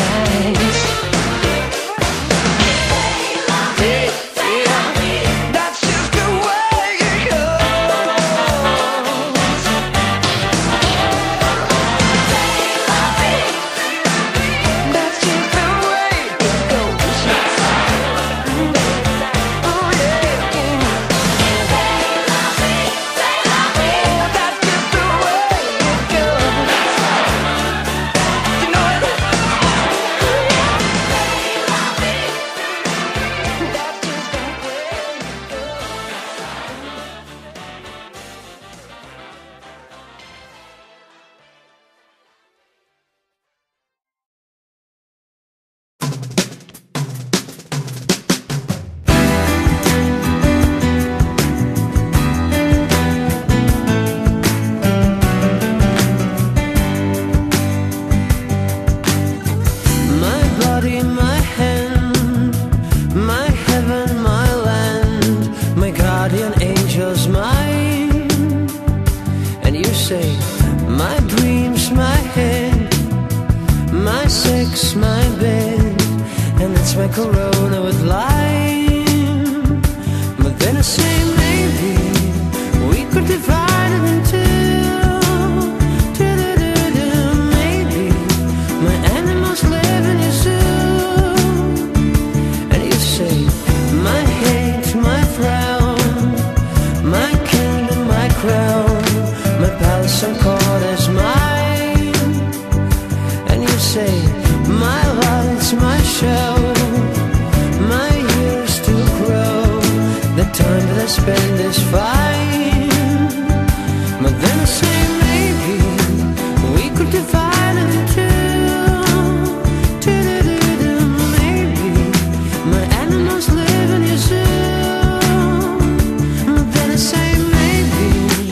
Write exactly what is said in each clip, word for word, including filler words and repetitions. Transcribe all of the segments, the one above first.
my Corona with lime. But then I say maybe we could divide it in two. Maybe my animals live in your zoo. And you say my hate, my frown, my kingdom, my crown, my palace and court is mine. And you say my lights, my show, my years to grow, the time that I spend is fine. But then I say maybe we could divide it in two. Maybe my animals live in your zoo. But then I say maybe,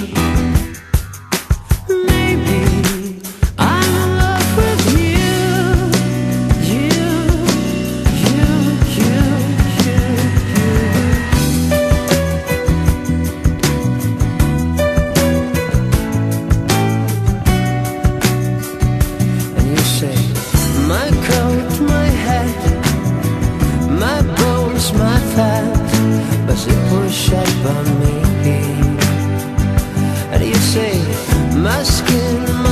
maybe I'm in love with you. You, you, you, you, you. And you say my coat, my hat, my bones, my fat, does it push up on me? And you say my skin,